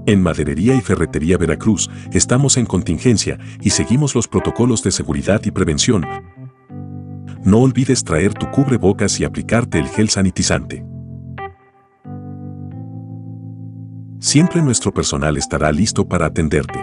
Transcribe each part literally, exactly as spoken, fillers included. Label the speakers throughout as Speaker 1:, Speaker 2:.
Speaker 1: En Maderería y Ferretería Veracruz estamos en contingencia y seguimos los protocolos de seguridad y prevención. No olvides traer tu cubrebocas y aplicarte el gel sanitizante. Siempre nuestro personal estará listo para atenderte.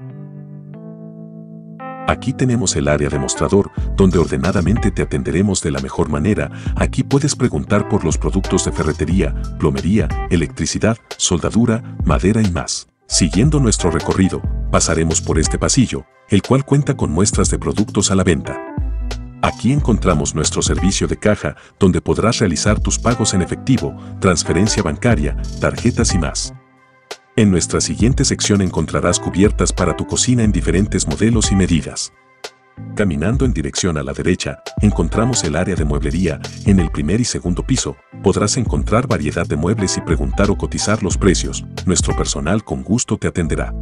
Speaker 1: Aquí tenemos el área de mostrador, donde ordenadamente te atenderemos de la mejor manera. Aquí puedes preguntar por los productos de ferretería, plomería, electricidad, soldadura, madera y más. Siguiendo nuestro recorrido, pasaremos por este pasillo, el cual cuenta con muestras de productos a la venta. Aquí encontramos nuestro servicio de caja, donde podrás realizar tus pagos en efectivo, transferencia bancaria, tarjetas y más. En nuestra siguiente sección encontrarás cubiertas para tu cocina en diferentes modelos y medidas. Caminando en dirección a la derecha, encontramos el área de mueblería. En el primer y segundo piso, podrás encontrar variedad de muebles y preguntar o cotizar los precios. Nuestro personal con gusto te atenderá.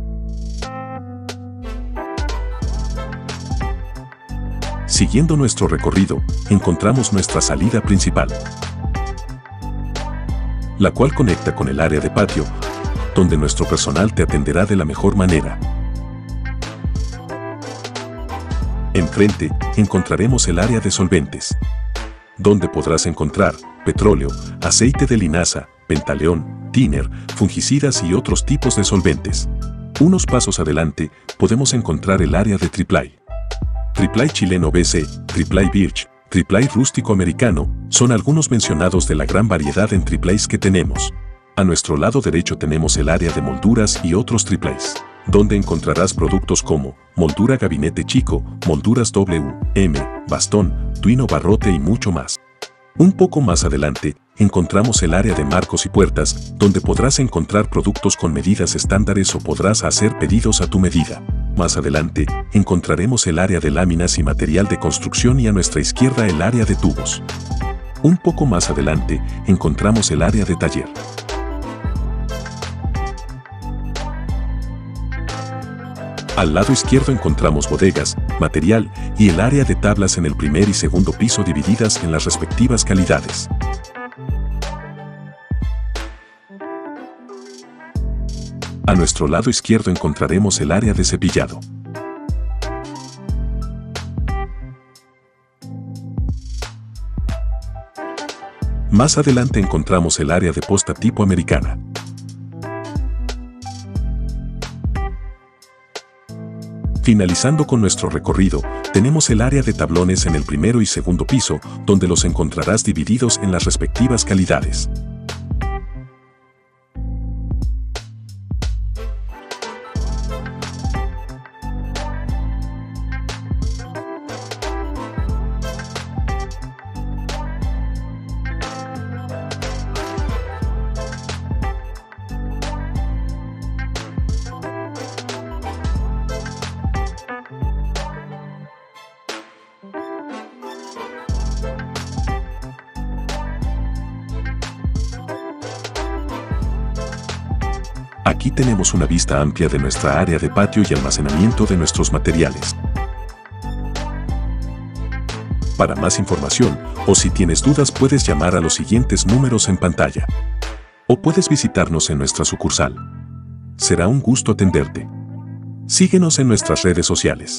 Speaker 1: Siguiendo nuestro recorrido, encontramos nuestra salida principal, la cual conecta con el área de patio, donde nuestro personal te atenderá de la mejor manera. Enfrente, encontraremos el área de solventes, donde podrás encontrar petróleo, aceite de linaza, pentaleón, thinner, fungicidas y otros tipos de solventes. Unos pasos adelante, podemos encontrar el área de triplay. Triplay chileno B C, triplay birch, triplay rústico americano, son algunos mencionados de la gran variedad en triplays que tenemos. A nuestro lado derecho tenemos el área de molduras y otros triplays, donde encontrarás productos como moldura gabinete chico, molduras W, M, bastón, tuino barrote y mucho más. Un poco más adelante, encontramos el área de marcos y puertas, donde podrás encontrar productos con medidas estándares o podrás hacer pedidos a tu medida. Más adelante, encontraremos el área de láminas y material de construcción y a nuestra izquierda el área de tubos. Un poco más adelante, encontramos el área de taller. Al lado izquierdo encontramos bodegas, material y el área de tablas en el primer y segundo piso divididas en las respectivas calidades. A nuestro lado izquierdo encontraremos el área de cepillado. Más adelante encontramos el área de posta tipo americana. Finalizando con nuestro recorrido, tenemos el área de tablones en el primero y segundo piso, donde los encontrarás divididos en las respectivas calidades. Aquí tenemos una vista amplia de nuestra área de patio y almacenamiento de nuestros materiales. Para más información, o si tienes dudas puedes llamar a los siguientes números en pantalla. O puedes visitarnos en nuestra sucursal. Será un gusto atenderte. Síguenos en nuestras redes sociales.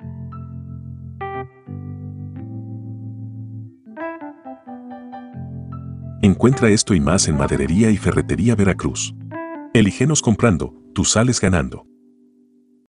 Speaker 1: Encuentra esto y más en Maderería y Ferretería Veracruz. Elígenos comprando, tú sales ganando.